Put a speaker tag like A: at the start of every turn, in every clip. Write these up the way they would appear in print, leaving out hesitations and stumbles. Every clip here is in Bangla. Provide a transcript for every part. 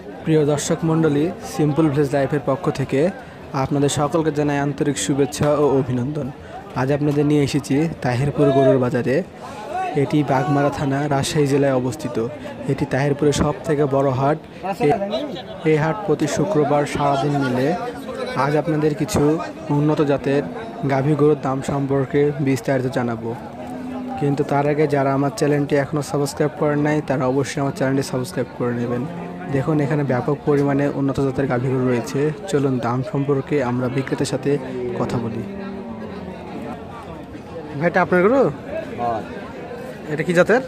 A: প্রিয় দর্শক মণ্ডলী, সিম্পল ভিলেজ লাইফের পক্ষ থেকে আপনাদের সকলকে জানাই আন্তরিক শুভেচ্ছা ও অভিনন্দন। আজ আপনাদের নিয়ে এসেছি তাহিরপুর গরুর বাজারে। এটি বাগমারা থানা, রাজশাহী জেলায় অবস্থিত। এটি তাহিরপুরের সব থেকে বড় হাট। এই হাট প্রতি শুক্রবার সারাদিন মিলে। আজ আপনাদের কিছু উন্নত জাতের গাভী গরুর দাম সম্পর্কে বিস্তারিত জানাবো। কিন্তু তার আগে যারা আমার চ্যানেলটি এখনও সাবস্ক্রাইব করেন নাই, তারা অবশ্যই আমার চ্যানেলটি সাবস্ক্রাইব করে নেবেন। দেখুন, এখানে ব্যাপক পরিমাণে উন্নত জাতের গাভী গরু রয়েছে। চলুন দাম সম্পর্কে আমরা বিক্রেতার সাথে কথা বলি। ভাইটা আপনার গরু? এটা কি জাতের?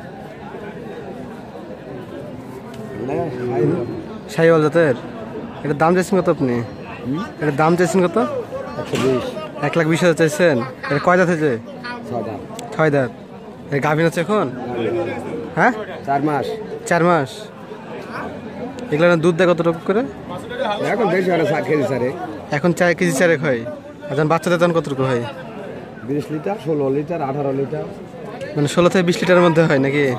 A: শাহিওয়াল জাতের। এটার দাম চাইছেন কত আপনি? এটার দাম চাইছেন কত? 1,20,000 চাইছেন। এটা কয় দাঁত হয়েছে? 6 দাঁত। গাভীন আছে এখন? হ্যাঁ, 4 মাস। 4 মাস। এগুলো দুধ দেয় কত টুকু করে? এখন বেশি হয়, 4 কেজি চারে। এখন 4 কেজি চারেক হয়। এখন বাচ্চাদের তখন কতটুকু হয়?
B: 20 লিটার, 16 লিটার, 18 লিটার।
A: মানে 16 থেকে 20 লিটারের মধ্যে হয় নাকি?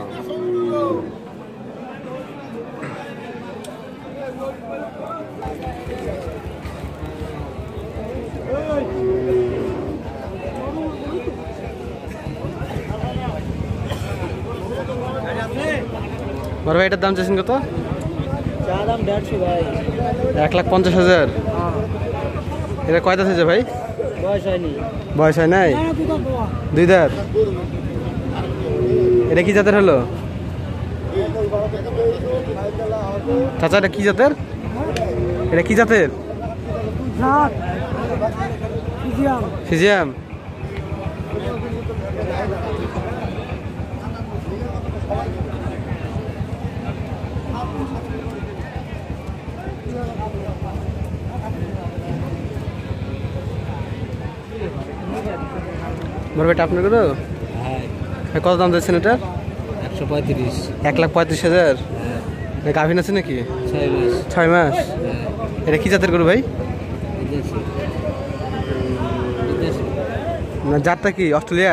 A: বড় ভাই, এটার দাম চাইছেন কত? 1,50,000। এটা কয় দাঁত হয়েছে ভাই? বয়স হয় নাই? 2 দাঁত। এটা কি জাতের হলো চাচা? এটা কি জাতের? এটা কি জাতের? ফিজিয়াম। বড় বেটা আপনার গরু? হ্যাঁ। কত দাম দিচ্ছেন এটা?
B: 135।
A: 1,35,000। গাভীন আছে নাকি? 6 মাস। এটা কি জাতের গরু ভাই? জাতটা কি? অস্ট্রেলিয়া?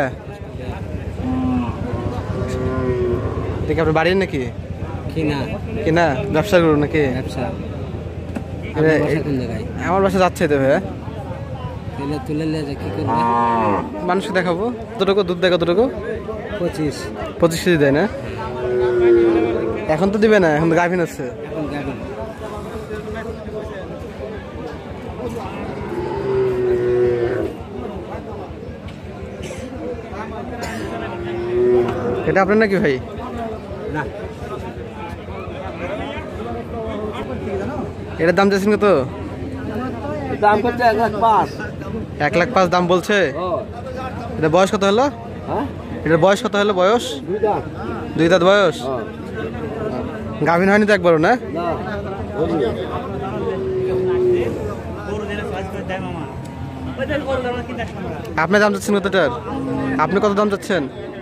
A: এটা কি আপনার বাড়ির নাকি? কিনা ব্যবসার গরু নাকি? আমার বাসা যাচ্ছে তো ভাইয়া। মানুষকে দেখাবো। কতটুকু দুধ দেয়? কতটুকু? 25 কেজি দেয় না? এখন তো দিবে না, এখন তো গাভীন আছে। এটা আপনার নাকি ভাই?
B: না।
A: এটার দাম চাইছেন কত?
B: দাম করছে 1,05,000।
A: 1,05,000 দাম বলছে। এটা বয়স কত হলো? এটার বয়স কত হলো? বয়স 2 দাঁত বয়স। গাভীন হয়নি তো একবারও না? আপনি দাম চাচ্ছেন কতটার? আপনি কত দাম চাচ্ছেন?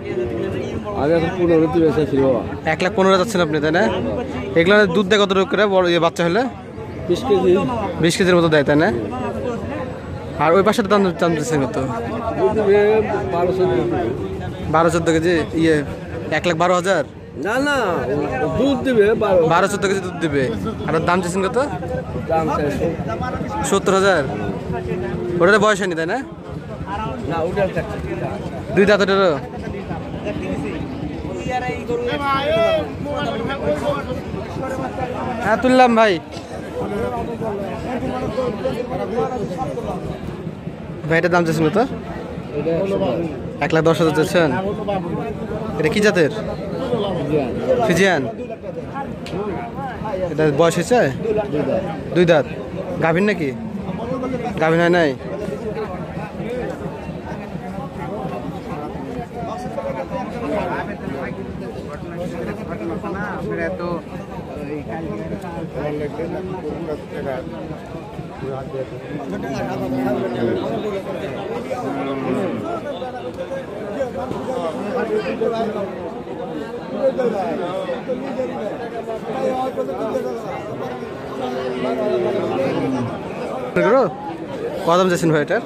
A: 1,15,000 যাচ্ছেন আপনি, তাই না? এগুলো দুধ দেয় কতটুকু করে বড় বাচ্চা হলে?
B: 20 কেজি।
A: 20 কেজির মতো দেয়, তাই না? আর ওই পাশের দাম চাচ্ছেন কত? 12-14 কেজি। 1,12,000।
B: না না, দুধ দিবে
A: 12-14 কেজি দুধ দিবে। আর দাম চাচ্ছেন কত? 70,000। ওটার বয়স হয়নি, তাই না? 2 দাঁত ওটারও। হ্যাঁ, তুললাম ভাই। ভাই, এটার দাম চাচ্ছেন কত? 1,10,000 চাচ্ছেন। এটা কি জাতের? ফিজিয়ান। এটা বয়স হয়েছে? 2 দাঁত। গাভীন নাকি? গাভীন হয় নাই? কত দাম চাইছেন ভাই এটার?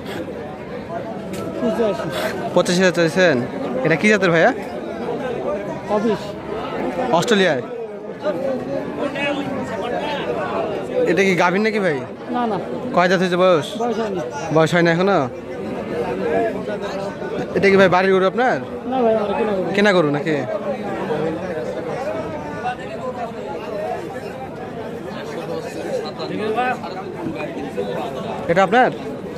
A: 85,000 চাইছেন। এটা কি জাতের ভাইয়া? অস্ট্রেলিয়ায়। এটা কি গাভীর নাকি ভাই?
B: না না,
A: কয় দাঁত হয়েছে বয়স?
B: বয়স হয়নি।
A: বয়স হয় না এখনো? এটা কি ভাই বাড়ির গরু আপনার?
B: না ভাই, আমার কিনা করবো।
A: কেনা গরু নাকি? এটা আপনার?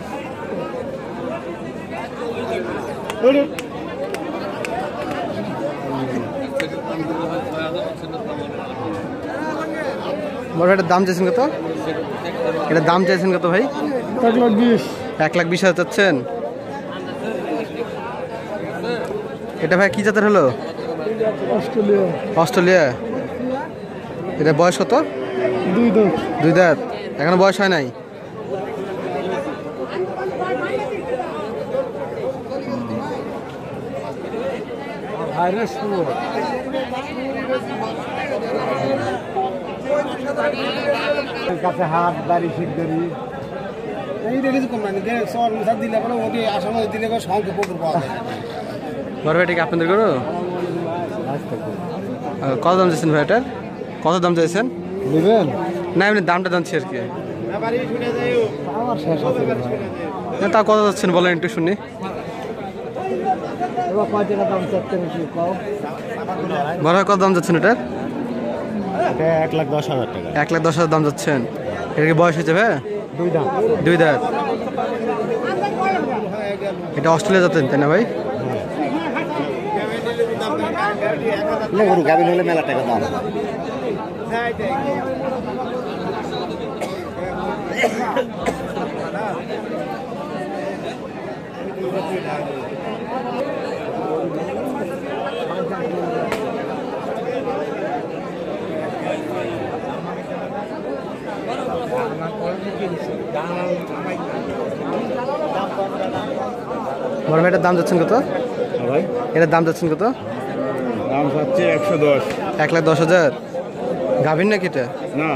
A: বড় এটার দাম চাইছেন কত? এটার দাম চাইছেন কত ভাই?
B: 1,20,000।
A: 1,20,000 চাচ্ছেন? এটা ভাই কি জাতের হলো?
B: অস্ট্রেলিয়া।
A: অস্ট্রেলিয়া। এটা বয়স কত?
B: 2 দাঁত।
A: 2 দাঁত। এখনো বয়স হয় নাই?
B: ভাইরাস পুরো। কাছে হাত দাড়ি শিখদারি এই রেখেছি কম না, সর মুসাদ দিলে পরে ওটি আসামে দিলে পরে সঙ্গে পুকুর পাওয়া যায়।
A: বড় ভাই এটা কি আপনাদের গরু? কত দাম চাইছেন ভাই এটার? কত দাম চাইছেন?
B: নেবেন?
A: না এমনি দামটা জানছি আর কি।
B: আমার শেষ আছে
A: না তা কত যাচ্ছেন বলেন একটু শুনি।
B: এবার 5 টাকা দাম চাচ্ছে নাকি কও?
A: বড় ভাই কত দাম যাচ্ছেন এটার?
B: এটা 1,10,000 টাকা।
A: 1,10,000 দাম যাচ্ছেন। এটা কি বয়স হয়েছে ভাই?
B: 2 দাঁত।
A: 2 দাঁত। এটা অস্ট্রেলিয়া যাচ্ছেন তাই না ভাই?
B: গরু গাবিন হলে মেলা টাকা দাম।
A: বড় ভাই এটার দাম যাচ্ছেন কত?
B: ভাই
A: এটার দাম যাচ্ছেন কত?
B: দাম হচ্ছে 110।
A: 1,10,000। গাভীর নাকি এটা?
B: না,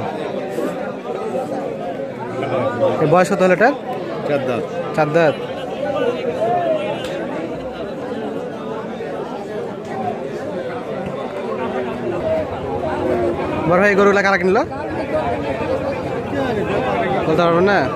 A: এর বয়স কত হলো এটার?
B: 4 দাঁত।
A: 4 দাঁত। বড় ভাই গরুগুলা কারা কিনলো? বলতে পারবেন না?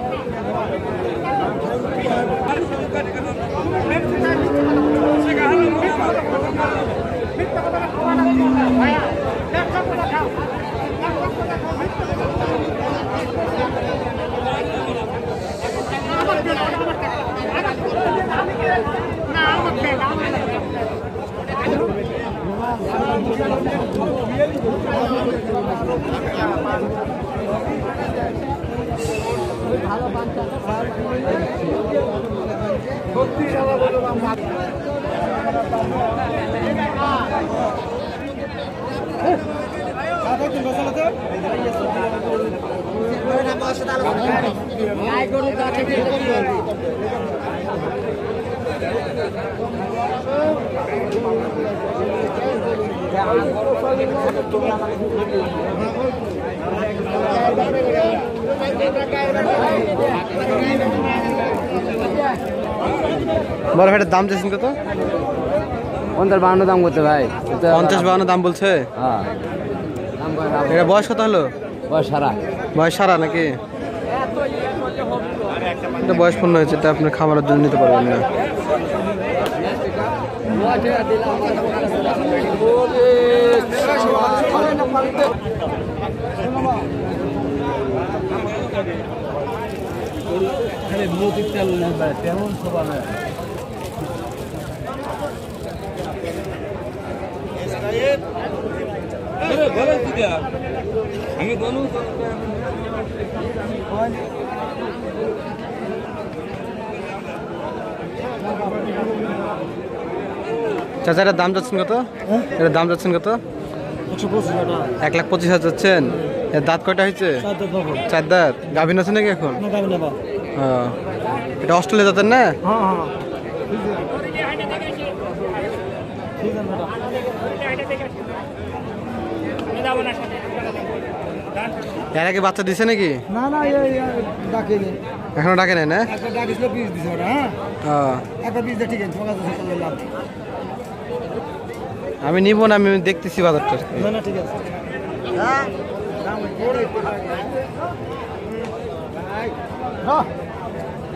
A: বড় ভাইটার দাম চাইছেন কত?
B: 50-52 দাম করতে ভাই।
A: 50-52 দাম বলছে।
B: হ্যাঁ,
A: এটা বয়স কত হলো?
B: বয়স সারা।
A: বয়স সারা নাকি? এটা বয়স পূর্ণ হয়েছে, তা আপনি খামারের জন্য নিতে পারবেন না।
B: তেমন সবার আমি বলুন
A: চাচা এটার দাম যাচ্ছেন কত? এটার দাম যাচ্ছেন কত? 1,25,000 যাচ্ছেন। এর দাঁত কয়টা হয়েছে? 4 দাঁত। গাভিন আছে নাকি এখন? এটা অস্ট্রেলিয়া জাতের না? এর আগে বাচ্চা দিছে নাকি?
B: না না, ডাকেনি
A: এখনো ডাকে নাই না?
B: একটা ডাকিছিল, পিস দিছে ওরা। হ্যাঁ, একটা পিস দিয়ে ঠিক আছে, তোমার কাছে সকলে লাভ।
A: আমি নিব না, আমি দেখতেছি বাজারটা।
B: না না, ঠিক আছে। হ্যাঁ